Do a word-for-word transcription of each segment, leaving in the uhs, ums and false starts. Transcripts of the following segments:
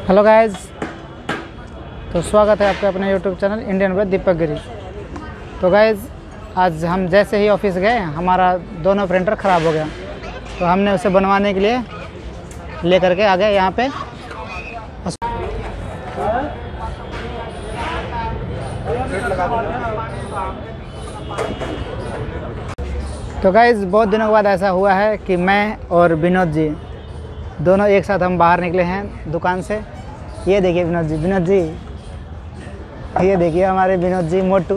Hello guys, तो स्वागत है आपका अपने YouTube channel Indian with Deepak Giri. तो गाइस, आज हम जैसे ही ऑफिस गए हमारा दोनों प्रिंटर ख़राब हो गया, तो हमने उसे बनवाने के लिए ले करके आ गए यहाँ पे। तो गाइस, बहुत दिनों के बाद ऐसा हुआ है कि मैं और विनोद जी दोनों एक साथ हम बाहर निकले हैं दुकान से। ये देखिए विनोद जी, विनोद जी ये देखिए हमारे विनोद जी मोटू।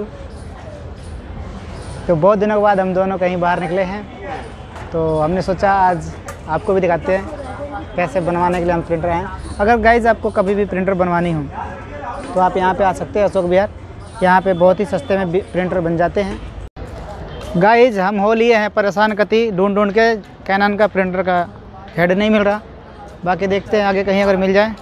तो बहुत दिनों के बाद हम दोनों कहीं बाहर निकले हैं, तो हमने सोचा आज आपको भी दिखाते हैं कैसे बनवाने के लिए हम प्रिंटर हैं। अगर गाइज आपको कभी भी प्रिंटर बनवानी हो तो आप यहाँ पे आ सकते हैं, अशोक विहार। यहाँ पे बहुत ही सस्ते में प्रिंटर बन जाते हैं। गाइज, हम हो लिए हैं परेशान कति ढूंढ ढूंढ के, कैनन का प्रिंटर का हेड नहीं मिल रहा। बाकी देखते हैं आगे कहीं अगर मिल जाए।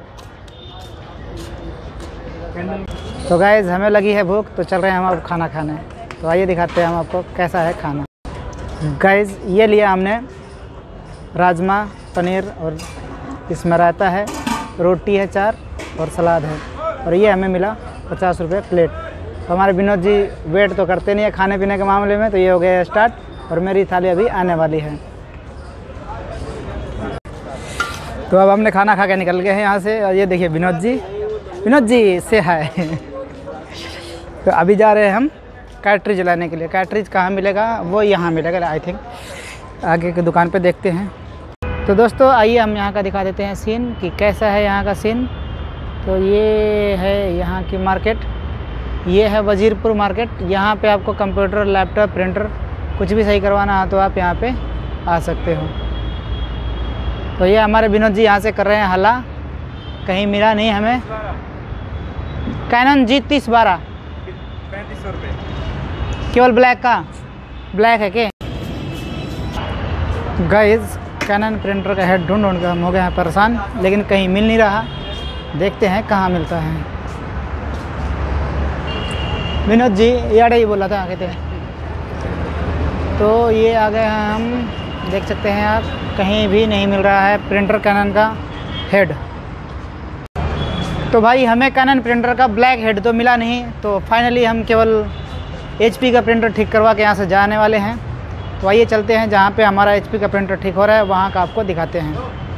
तो गाइज, हमें लगी है भूख, तो चल रहे हैं हम अब खाना खाने। तो आइए दिखाते हैं हम आपको कैसा है खाना। गाइज, ये लिया हमने राजमा पनीर, और इसमें रायता है, रोटी है चार और सलाद है, और ये हमें मिला पचास रुपये प्लेट। तो हमारे विनोद जी वेट तो करते नहीं है खाने पीने के मामले में, तो ये हो गया स्टार्ट और मेरी थाली अभी आने वाली है। तो अब हमने खाना खा के निकल गए हैं यहाँ से। और ये देखिए विनोद जी, विनोद जी से हाय। तो अभी जा रहे हैं हम कैटरिज लाने के लिए। कैटरिज कहाँ मिलेगा? वो यहाँ मिलेगा आई थिंक, आगे की दुकान पे देखते हैं। तो दोस्तों आइए हम यहाँ का दिखा देते हैं सीन कि कैसा है यहाँ का सीन। तो ये है यहाँ की मार्केट, ये है वजीरपुर मार्केट। यहाँ पे आपको कंप्यूटर, लैपटॉप, प्रिंटर कुछ भी सही करवाना हो तो आप यहाँ पे आ सकते हो। तो ये हमारे विनोद जी यहाँ से कर रहे हैं हल्ला, कहीं मिला नहीं हमें। कैनन जी तीस बारह पैंतीस सौ रुपये केवल ब्लैक का, ब्लैक है के। गाइस, कैनन प्रिंटर का हेड ढूंढ ढूंढ कर हम हो गए हैं परेशान, लेकिन कहीं मिल नहीं रहा। देखते हैं कहाँ मिलता है। विनोद जी याडे ही बोला था कहते हैं। तो ये आ गए हैं हम, देख सकते हैं आप, कहीं भी नहीं मिल रहा है प्रिंटर कैनन का हेड। तो भाई हमें कैनन प्रिंटर का ब्लैक हेड तो मिला नहीं, तो फाइनली हम केवल एचपी का प्रिंटर ठीक करवा के यहाँ से जाने वाले हैं। तो आइए चलते हैं जहाँ पे हमारा एचपी का प्रिंटर ठीक हो रहा है, वहाँ का आपको दिखाते हैं।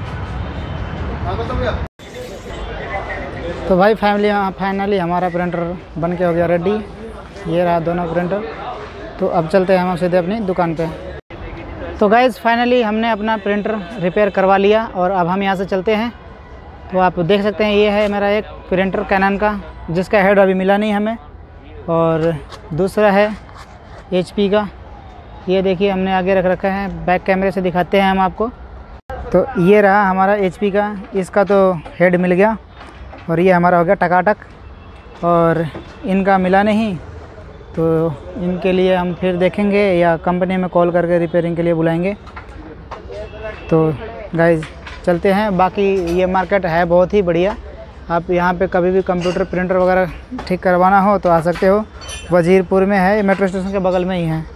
तो भाई फैमिली फाइनली हमारा प्रिंटर बन के हो गया रेडी। ये रहा दोनों प्रिंटर। तो अब चलते हैं हम सीधे अपनी दुकान पे। तो गाइज़, फाइनली हमने अपना प्रिंटर रिपेयर करवा लिया और अब हम यहाँ से चलते हैं। तो आप देख सकते हैं ये है मेरा एक प्रिंटर कैनन का, जिसका हेड अभी मिला नहीं हमें, और दूसरा है एचपी का। ये देखिए हमने आगे रख रखा है, बैक कैमरे से दिखाते हैं हम आपको। तो ये रहा हमारा एचपी का, इसका तो हेड मिल गया और ये हमारा हो गया टकाटक, और इनका मिला नहीं। तो इनके लिए हम फिर देखेंगे या कंपनी में कॉल करके रिपेयरिंग के लिए बुलाएंगे। तो गाइज़ चलते हैं। बाकी ये मार्केट है बहुत ही बढ़िया, आप यहाँ पे कभी भी कंप्यूटर, प्रिंटर वगैरह ठीक करवाना हो तो आ सकते हो। वजीरपुर में है, मेट्रो स्टेशन के बगल में ही है।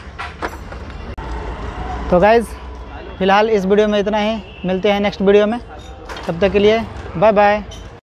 तो गाइज़ फ़िलहाल इस वीडियो में इतना ही, मिलते हैं नेक्स्ट वीडियो में। तब तक के लिए बाय बाय।